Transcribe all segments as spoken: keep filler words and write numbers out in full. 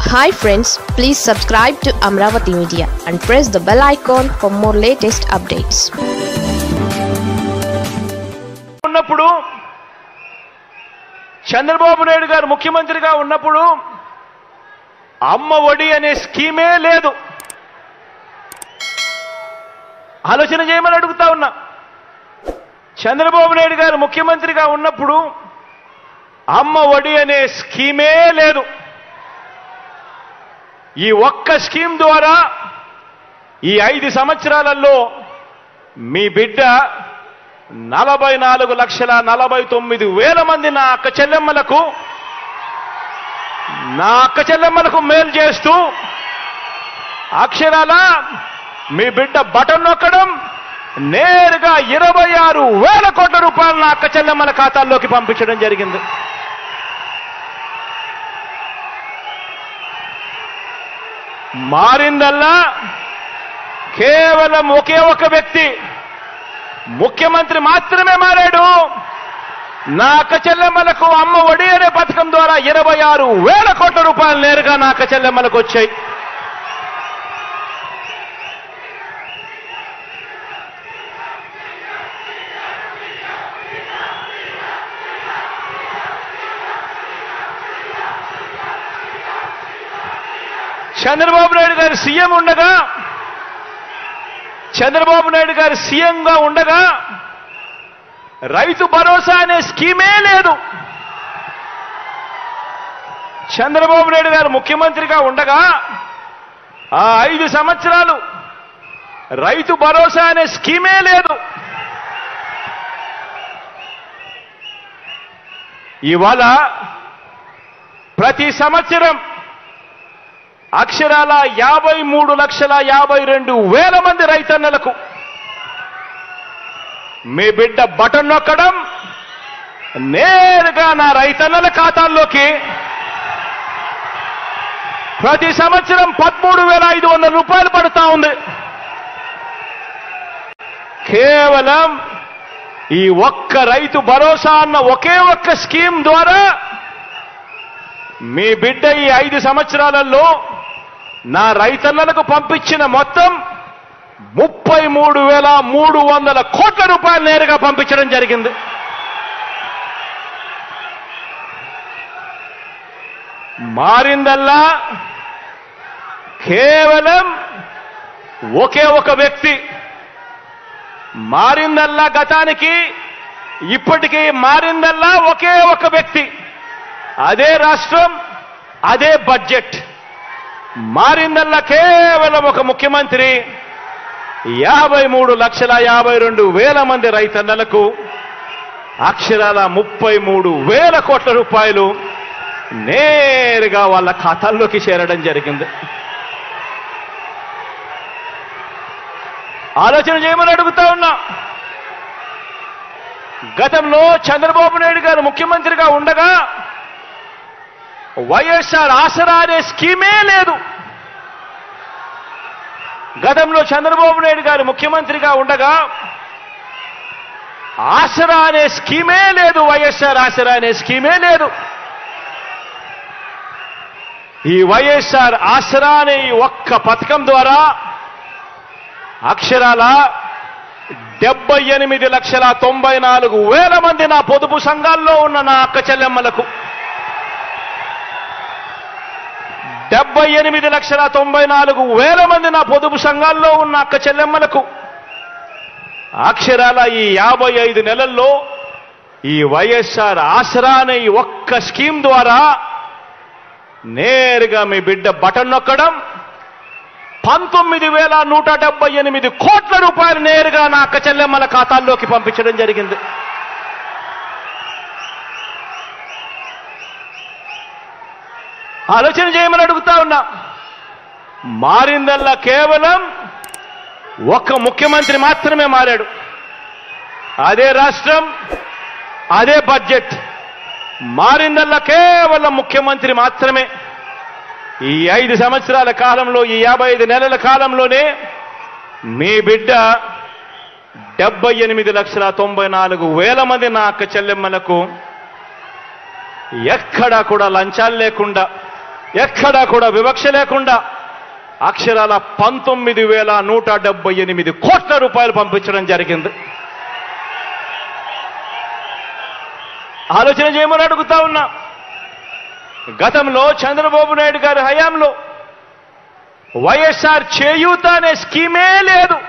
Hi friends, please subscribe to Amravati Media and press the bell icon for more latest updates. ఉన్నప్పుడు చంద్రబాబు నాయుడు గారు ముఖ్యమంత్రిగా ఉన్నప్పుడు అమ్మ ఒడి అనే స్కీమే లేదు. ఆలోచన చేయమని అడుగుతా ఉన్నా. చంద్రబాబు నాయుడు గారు ముఖ్యమంత్రిగా ఉన్నప్పుడు అమ్మ ఒడి అనే స్కీమే లేదు. ఈ ఒక్క స్కీమ్ ద్వారా ఈ ఐదు సంవత్సరాలలో మీ బిడ్డ నలభై నాలుగు లక్షల నలభై తొమ్మిది వేల మంది నా అక్క చెల్లెమ్మలకు నా అక్క చెల్లెమ్మలకు మేలు చేస్తూ అక్షరాల మీ బిడ్డ బటన్ నొక్కడం నేరుగా ఇరవై ఆరు వేల కోట్ల రూపాయలు నా అక్క చెల్లెమ్మల ఖాతాల్లోకి పంపించడం జరిగింది. మారిందల్లా కేవలం ఒకే ఒక వ్యక్తి ముఖ్యమంత్రి మాత్రమే మారాడు. నా అక్క చెల్లెమ్మలకు అమ్మ ఒడి అనే పథకం ద్వారా ఇరవై ఆరు వేల కోట్ల రూపాయలు నేరుగా నా అక్క చెల్లెమ్మలకు వచ్చాయి. చంద్రబాబు నాయుడు గారు సీఎం ఉండగా చంద్రబాబు నాయుడు గారు సీఎంగా ఉండగా రైతు భరోసా అనే స్కీమే లేదు. చంద్రబాబు నాయుడు గారు ముఖ్యమంత్రిగా ఉండగా ఆ ఐదు సంవత్సరాలు రైతు భరోసా అనే స్కీమే లేదు. ఇవాళ ప్రతి సంవత్సరం అక్షరాల యాభై మూడు లక్షల యాభై రెండు వేల మంది రైతన్నలకు మీ బిడ్డ బటన్ నొక్కడం నేరుగా నా రైతన్నల ఖాతాల్లోకి ప్రతి సంవత్సరం పదమూడు వేల ఐదు వందల రూపాయలు పడుతా ఉంది. కేవలం ఈ ఒక్క రైతు భరోసా అన్న ఒకే ఒక్క స్కీమ్ ద్వారా మీ బిడ్డ ఈ ఐదు సంవత్సరాలలో నా రైతన్నలకు పంపించిన మొత్తం ముప్పై మూడు వేల మూడు వందల కోట్ల రూపాయలు నేరుగా పంపించడం జరిగింది. మారిందల్లా కేవలం ఒకే ఒక వ్యక్తి. మారిందల్లా గతానికి ఇప్పటికీ మారిందల్లా ఒకే ఒక వ్యక్తి. అదే రాష్ట్రం, అదే బడ్జెట్. మారిందల్లా కేవలం ఒక ముఖ్యమంత్రి యాభై మూడు లక్షల యాభై రెండు వేల మంది రైతన్నలకు అక్షరాల ముప్పై మూడు వేల కోట్ల రూపాయలు నేరుగా వాళ్ళ ఖాతాల్లోకి చేరడం జరిగింది. ఆలోచన చేయమని అడుగుతా ఉన్నా. గతంలో చంద్రబాబు నాయుడు గారు ముఖ్యమంత్రిగా ఉండగా వైఎస్ఆర్ ఆసరా అనే స్కీమే లేదు. గతంలో చంద్రబాబు నాయుడు గారు ముఖ్యమంత్రిగా ఉండగా ఆసరా అనే స్కీమే లేదు. వైఎస్ఆర్ ఆసరా అనే స్కీమే లేదు. ఈ వైఎస్ఆర్ ఆసరా అనే ఈ ఒక్క పథకం ద్వారా అక్షరాల డెబ్బై ఎనిమిది లక్షల తొంభై నాలుగు వేల మంది నా పొదుపు సంఘాల్లో ఉన్న నా అక్క చెల్లెమ్మలకు డెబ్బై ఎనిమిది లక్షల తొంభై నాలుగు వేల మంది నా పొదుపు సంఘాల్లో ఉన్న అక్క చెల్లెమ్మలకు అక్షరాల ఈ యాభై ఐదు నెలల్లో ఈ వైఎస్ఆర్ ఆసరా అనే ఈ ఒక్క స్కీమ్ ద్వారా నేరుగా మీ బిడ్డ బటన్ నొక్కడం పంతొమ్మిది వేల నూట డెబ్బై ఎనిమిది కోట్ల రూపాయలు నేరుగా నా అక్క చెల్లెమ్మల ఖాతాల్లోకి పంపించడం జరిగింది. ఆలోచన చేయమని అడుగుతా ఉన్నా. మారిందల్లా కేవలం ఒక్క ముఖ్యమంత్రి మాత్రమే మారాడు. అదే రాష్ట్రం, అదే బడ్జెట్. మారిందల్లా కేవలం ముఖ్యమంత్రి మాత్రమే. ఈ ఐదు సంవత్సరాల కాలంలో, ఈ యాభై ఐదు నెలల కాలంలోనే మీ బిడ్డ డెబ్బై ఎనిమిది లక్షల తొంభై నాలుగు వేల మంది నా అక్క చెల్లెమ్మలకు ఎక్కడా కూడా లంచాలు లేకుండా ఎక్కడా కూడా వివక్ష లేకుండా అక్షరాల పంతొమ్మిది వేల నూట డెబ్బై ఎనిమిది కోట్ల రూపాయలు పంపించడం జరిగింది. ఆలోచన చేయమని అడుగుతా ఉన్నా. గతంలో చంద్రబాబు నాయుడు గారి హయాంలో వైఎస్ఆర్ చేయూత అనే స్కీమే లేదు.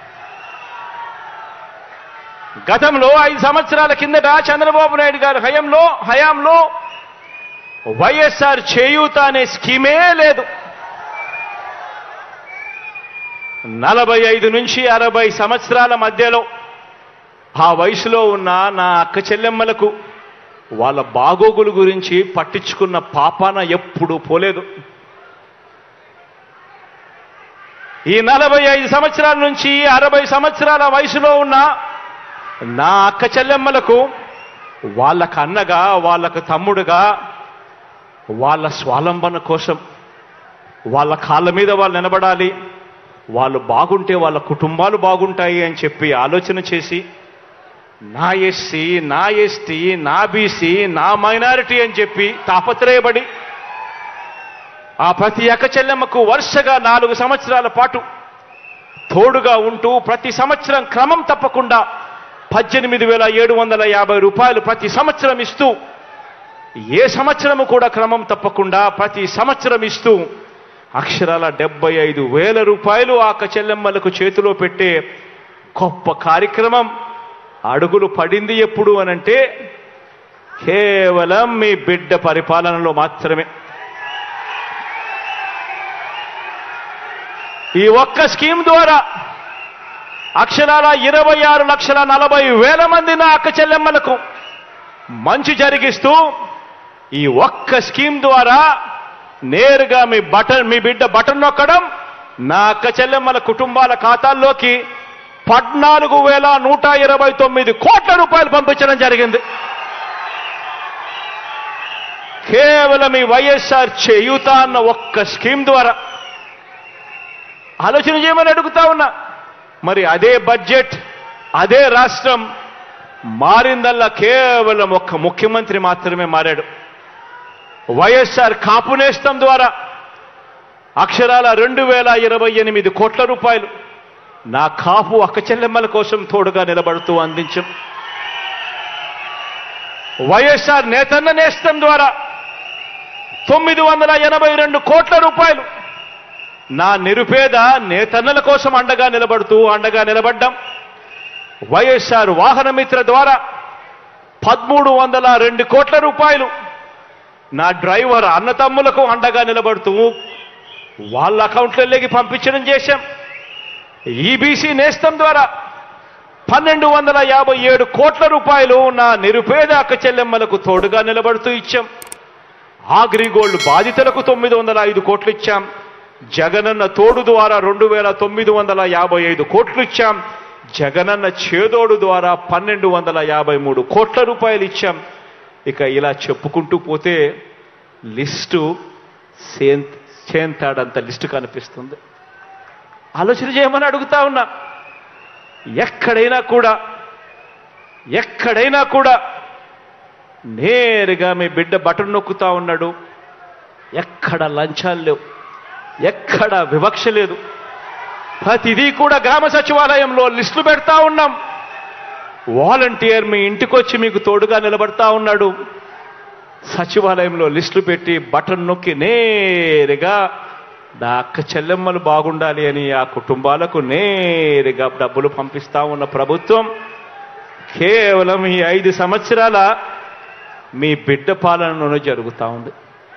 గతంలో ఐదు సంవత్సరాల కిందట చంద్రబాబు నాయుడు గారి హయాంలో హయాంలో వైఎస్ఆర్ చేయూత అనే స్కీమే లేదు. నలభై ఐదు నుంచి అరవై సంవత్సరాల మధ్యలో ఆ వయసులో ఉన్న నా అక్క చెల్లెమ్మలకు వాళ్ళ బాగోగుల గురించి పట్టించుకున్న పాపాన ఎప్పుడూ పోలేదు. ఈ నలభై ఐదు సంవత్సరాల నుంచి అరవై సంవత్సరాల వయసులో ఉన్న నా అక్క చెల్లెమ్మలకు వాళ్ళకు అన్నగా, వాళ్ళకు తమ్ముడుగా, వాళ్ళ స్వాలంబన కోసం వాళ్ళ కాళ్ళ మీద వాళ్ళు నిలబడాలి, వాళ్ళు బాగుంటే వాళ్ళ కుటుంబాలు బాగుంటాయి అని చెప్పి ఆలోచన చేసి నా ఎస్సీ, నా ఎస్టీ, నా బీసీ, నా మైనారిటీ అని చెప్పి తాపత్రయపడి ఆ ప్రతి అక్క చెల్లెమ్మకు వరుసగా నాలుగు సంవత్సరాల పాటు తోడుగా ఉంటూ ప్రతి సంవత్సరం క్రమం తప్పకుండా పద్దెనిమిది వేల ఏడు వందల యాభై రూపాయలు ప్రతి సంవత్సరం ఇస్తూ, ఏ సంవత్సరము కూడా క్రమం తప్పకుండా ప్రతి సంవత్సరం ఇస్తూ అక్షరాల డెబ్బై ఐదు వేల రూపాయలు ఆ అక్క చెల్లెమ్మలకు చేతిలో పెట్టే గొప్ప కార్యక్రమం అడుగులు పడింది ఎప్పుడు అనంటే కేవలం మీ బిడ్డ పరిపాలనలో మాత్రమే. ఈ ఒక్క స్కీమ్ ద్వారా అక్షరాల ఇరవై ఆరు లక్షల నలభై వేల మంది నా అక్క చెల్లెమ్మలకు మంచి జరిగిస్తూ ఈ ఒక్క స్కీమ్ ద్వారా నేరుగా మీ బటన్ మీ బిడ్డ బటన్ నొక్కడం నా అక్క చెల్లెమ్మల కుటుంబాల ఖాతాల్లోకి పద్నాలుగు వేల నూట ఇరవై తొమ్మిది కోట్ల రూపాయలు పంపించడం జరిగింది. కేవలం ఈ వైఎస్ఆర్ చేయూత అన్న ఒక్క స్కీమ్ ద్వారా. ఆలోచన చేయమని అడుగుతా ఉన్నా. మరి అదే బడ్జెట్, అదే రాష్ట్రం మారిందల్లా కేవలం ఒక్క ముఖ్యమంత్రి మాత్రమే మారాడు. వైఎస్ఆర్ కాపు నేస్తం ద్వారా అక్షరాల రెండు వేల ఇరవై ఎనిమిది కోట్ల రూపాయలు నా కాపు అక్క చెల్లెమ్మల కోసం తోడుగా నిలబడుతూ అందించాం. వైఎస్ఆర్ నేతన్న నేస్తం ద్వారా తొమ్మిది వందల ఎనభై రెండు కోట్ల రూపాయలు నా నిరుపేద నేతన్నల కోసం అండగా నిలబడుతూ అండగా నిలబడ్డాం. వైఎస్ఆర్ వాహన మిత్ర ద్వారా పదమూడు వందల రెండు కోట్ల రూపాయలు నా డ్రైవర్ అన్నతమ్ములకు అండగా నిలబడుతూ వాళ్ళ అకౌంట్లలోకి పంపించడం చేశాం. ఈబీసీ నేస్తం ద్వారా పన్నెండు వందల యాభై ఏడు కోట్ల రూపాయలు నా నిరుపేద అక్క చెల్లెమ్మలకు తోడుగా నిలబడుతూ ఇచ్చాం. అగ్రిగోల్డ్ బాధితులకు తొమ్మిది వందల ఐదు కోట్లు ఇచ్చాం. జగనన్న తోడు ద్వారా రెండు వేల తొమ్మిది వందల యాభై ఐదు కోట్లు ఇచ్చాం. జగనన్న చేదోడు ద్వారా పన్నెండు వందల యాభై మూడు కోట్ల రూపాయలు ఇచ్చాం. ఇక ఇలా చెప్పుకుంటూ పోతే లిస్టు చేంతాడంత లిస్టు కనిపిస్తుంది. ఆలోచన చేయమని అడుగుతా ఉన్నా. ఎక్కడైనా కూడా ఎక్కడైనా కూడా నేరుగా మీ బిడ్డ బటన్ నొక్కుతా ఉన్నాడు. ఎక్కడ లంచాలు లేవు, ఎక్కడ వివక్ష లేదు. ప్రతిదీ కూడా గ్రామ సచివాలయంలో లిస్టులు పెడతా ఉన్నాం. వాలంటీర్ మీ ఇంటికి వచ్చి మీకు తోడుగా నిలబడతా ఉన్నాడు. సచివాలయంలో లిస్టులు పెట్టి బటన్ నొక్కి నేరుగా నా అక్క చెల్లెమ్మలు బాగుండాలి అని ఆ కుటుంబాలకు నేరుగా డబ్బులు పంపిస్తా ఉన్న ప్రభుత్వం కేవలం ఈ ఐదు సంవత్సరాల మీ బిడ్డ పాలనలోనే జరుగుతూ ఉంది.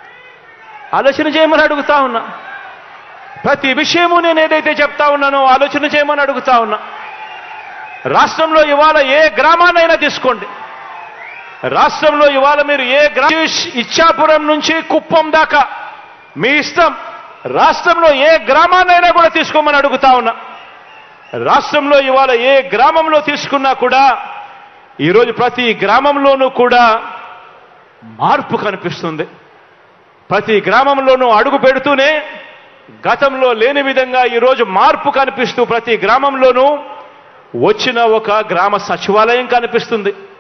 ఆలోచన చేయమని అడుగుతా ఉన్నా. ప్రతి విషయము నేను ఏదైతే చెప్తా ఉన్నానో ఆలోచన చేయమని అడుగుతా ఉన్నా. రాష్ట్రంలో ఇవాళ ఏ గ్రామాన్నైనా తీసుకోండి. రాష్ట్రంలో ఇవాళ మీరు ఏ గ్రామ ఇచ్చాపురం నుంచి కుప్పం దాకా మీ ఇష్టం, రాష్ట్రంలో ఏ గ్రామాన్నైనా కూడా తీసుకోమని అడుగుతా ఉన్నా. రాష్ట్రంలో ఇవాళ ఏ గ్రామంలో తీసుకున్నా కూడా ఈరోజు ప్రతి గ్రామంలోనూ కూడా మార్పు కనిపిస్తుంది. ప్రతి గ్రామంలోనూ అడుగు పెడుతూనే గతంలో లేని విధంగా ఈరోజు మార్పు కనిపిస్తూ ప్రతి గ్రామంలోనూ వచ్చిన ఒక గ్రామ సచివాలయం కనిపిస్తుంది.